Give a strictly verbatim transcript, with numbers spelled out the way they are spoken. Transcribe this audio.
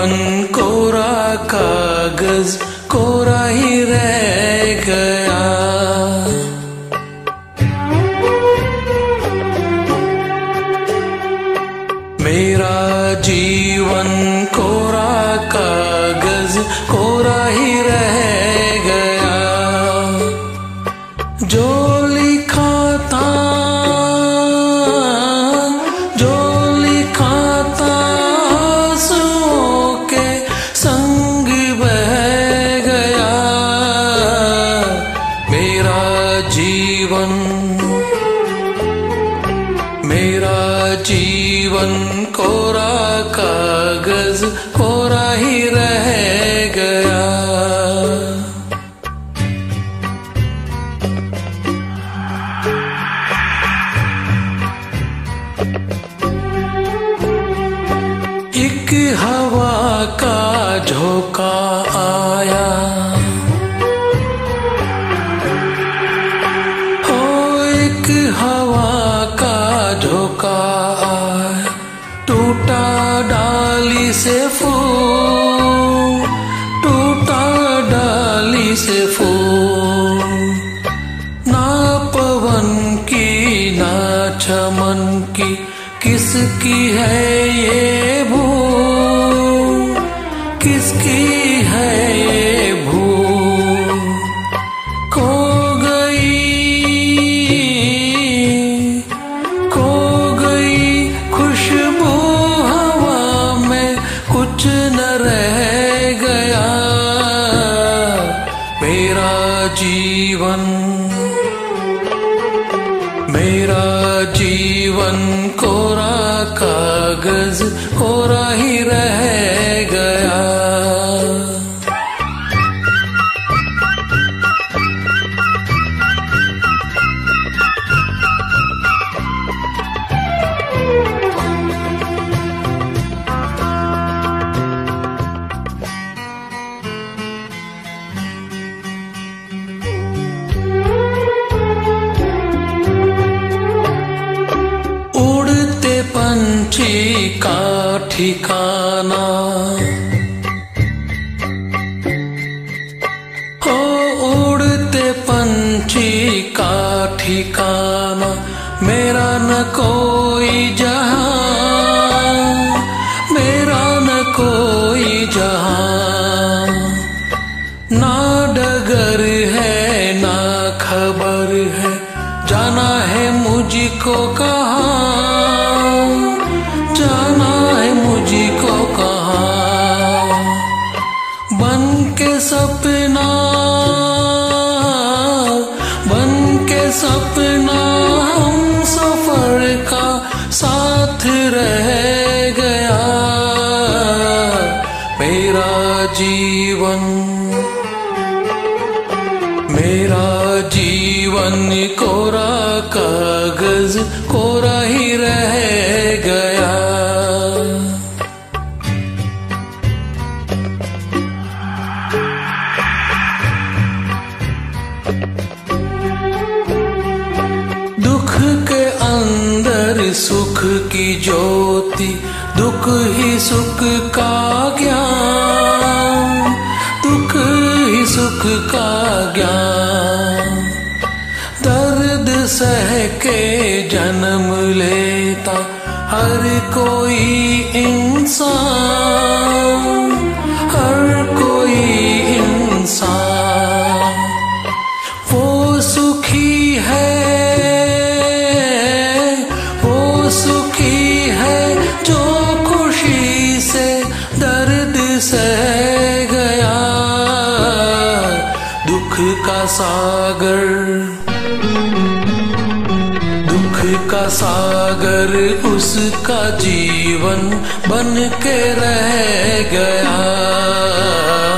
जीवन कोरा कागज कोरा ही रह गया। मेरा जीवन कोरा कागज कोरा ही रह गया। जो लिखा था जो लिखा था आंसुओं के संग बह गया। मेरा जीवन मेरा जीवन कोरा कागज कोरा ही रह गया। एक हवा का झोंका आया, हो एक हवा का झोंका आया। टूटा डाली से फूल, टूटा डाली से फूल। ना पवन की ना चमन की किसकी है ये भूल, किसकी है ये भूल। खो गई खो गई खुशबू हवा में, कुछ न रह गया। मेरा जीवन मेरा जीवन कोरा कागज कोरा ही रह गया। पंछी का ठिकाना, हो उड़ते पंछी का ठिकाना। मेरा न कोई जहां, मेरा न कोई जहां। ना डगर है ना खबर है, जाना है मुझको कहाँ, जाना है मुझको कहाँ। बन के सपना बन के सपना हम सफर का साथ रह गया। मेरा जीवन मेरा जीवन कोरा कागज कोरा ही रह गया। दुख के अंदर सुख की ज्योति, दुख ही सुख का ज्ञान, दुख ही सुख का ज्ञान। दर्द सह के जन्म लेता हर कोई इंसान, हर कोई इंसान। वो सुखी है वो सुखी है जो खुशी से दर्द सह गया। दुख का सागर दुख का सागर उसका जीवन बन के रह गया।